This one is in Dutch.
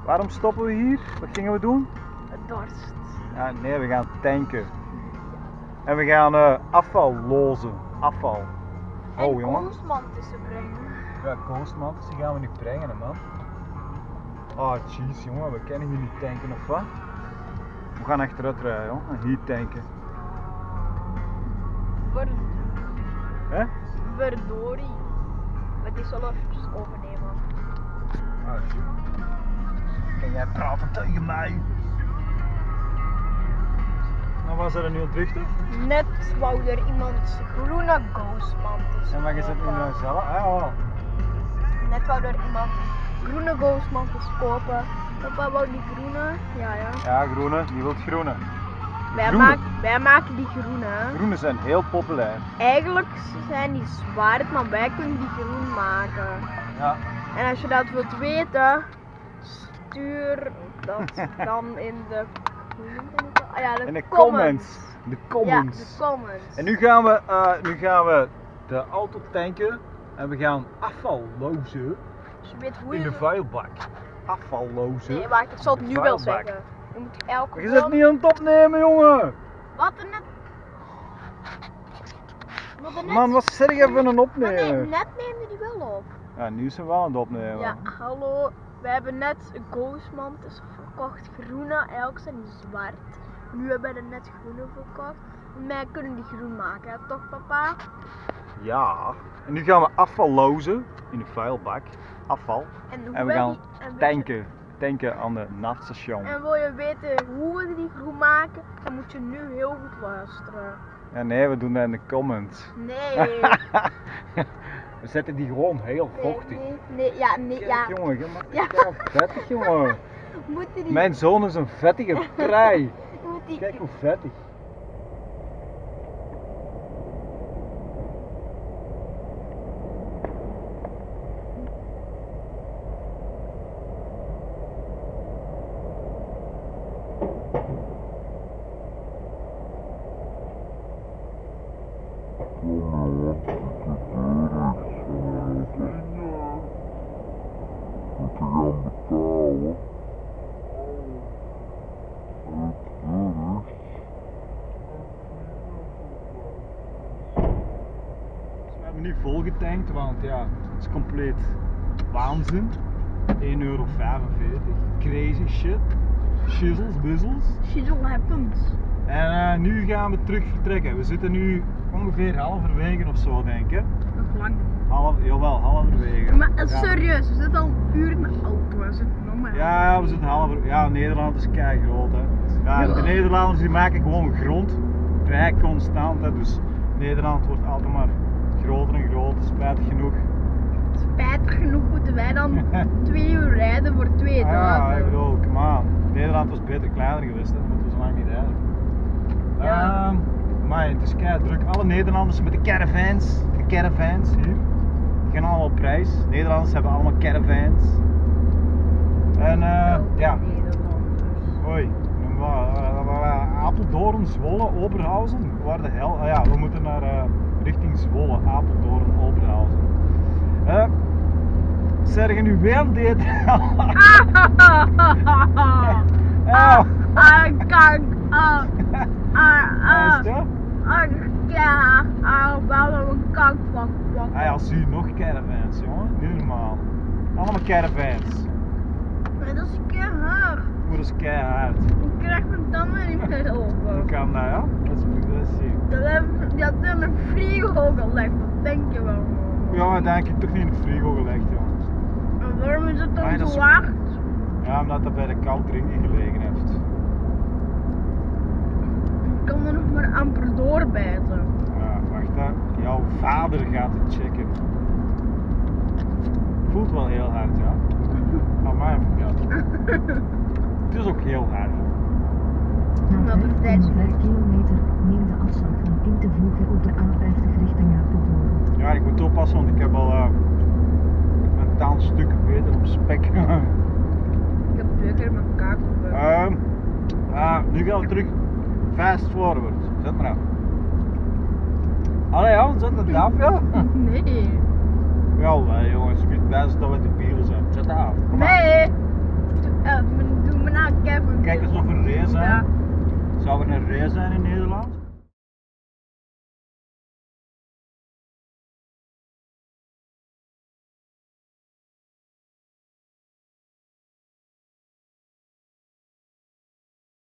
Waarom stoppen we hier? Wat gingen we doen? Dorst. Ja, nee, we gaan tanken. En we gaan afval lozen. Afval. Oh jongen. Koosman tussen brengen. Ja, Koosman, dus die gaan we nu brengen, hè, man. Oh jeez jongen, we kennen hier niet tanken of wat? We gaan achteruit rijden, joh. En hier tanken. Hè? Verdorie. Maar die zal eventjes overnemen. Ah, shit. Kan jij praten tegen mij? Nou, waar zijn er nu aan het richten? Net wou er iemand groene Ghostman tussen. En waar is het nu nou zelf? Ah, oh. Net wou er iemand groene Ghostman kopen. Papa wou die groene. Ja. Ja, groene, die wil groene. Wij maken die groene. Groene zijn heel populair. Eigenlijk zijn die zwart, maar wij kunnen die groen maken. Ja. En als je dat wilt weten, stuur dat dan in de, in de comments. De comments. Ja, de comments. En nu gaan we de auto tanken en we gaan afval lozen Dus je weet hoe in je de vuilbak. Afval lozen. Nee, wacht, ik zal het nu wel zeggen. Je moet elke Je zit niet aan het opnemen, jongen. Wat er net... Man, wat zeg je van een Maar opnemen? nee, net neemde die wel op. Ja, nu is ze wel aan het opnemen. Ja, hallo. We hebben net een Ghostman verkocht. Groene, eigenlijk zijn die zwart. Nu hebben we er net groene verkocht. Wij kunnen die groen maken, hè, toch papa? Ja. En nu gaan we afval lozen in de vuilbak. Afval. En we gaan tanken. Tanken aan de NAF-station. En wil je weten hoe we die groen maken, dan moet je nu heel goed luisteren. Ja, nee, we doen dat in de comments. Nee. We zetten die gewoon heel vochtig. Nee, ja. Kijk, jongen, je maakt het wel vettig, jongen. Moeten die... Mijn zoon is een vettige prei. Moet die... Kijk hoe vettig. Moeten gaan betalen. Dus we hebben nu volgetankt, want ja, het is compleet waanzin. €1,45. Crazy shit. Shizzles, buzzles. Shizzle happens. En nu gaan we terug vertrekken. We zitten nu ongeveer halverwege of zo, denk ik. Nog lang. Halverwege. Maar Ja. serieus, we zitten al een uur in de auto. We zitten nog maar. Ja, we zitten halverwege. Ja, Nederland is kei groot, hè. Ja, de Nederlanders die maken gewoon grond. Vrij constant, hè. Dus Nederland wordt altijd maar groter en groter, spijtig genoeg. Spijtig genoeg moeten wij dan 2 uur rijden voor 2 dagen. Ja, ik bedoel, come on. Nederland was beter kleiner geweest, hè. Dan moeten we zo lang niet rijden. Ja. Maar het is kei druk. Alle Nederlanders met de caravans hier, die gaan allemaal op prijs. Nederlanders hebben allemaal caravans. En ja, hoi, Apeldoorn, Zwolle, Oberhausen, waar de hel? Ah ja, we moeten naar richting Zwolle, Apeldoorn, Oberhausen. Zeg nu wel dit? Hij ziet nog caravans, jongen. Niet normaal. Allemaal caravans. Maar dat is keihard. Hoe dat is keihard. Ik krijg mijn tanden niet meer Hoe open. kan dat, ja? Dat is zien. Die had in een frigo gelegd, wat denk je wel? Ja, dat denk ik toch niet in de frigo gelegd, jongen. En waarom is het dan Nee, dat zo is- laag? Ja, omdat dat bij de koud drinken gelegen heeft. Ik kan er nog maar amper doorbijten. Ja, wacht hè. Jouw vader gaat het checken. Voelt wel heel hard, ja. Maar mij vertelt. Het is ook heel hard. Omdat Na het 5,5 tijd- kilometer neem de afslag van in te voegen op de A50 richting Apeldoorn. Ja, ik moet oppassen, want ik heb al mijn taalstukken beter op spek. Ik heb 2 keer mijn kaak op. Nu gaan we terug. Fast forward. Zet maar af. Allee, ja, zet het af, ja. Nee. Wel, jongens, je bent best dat we de bielen zijn. Zet dat af. Kom maar. Nee. vrij zijn in Nederland.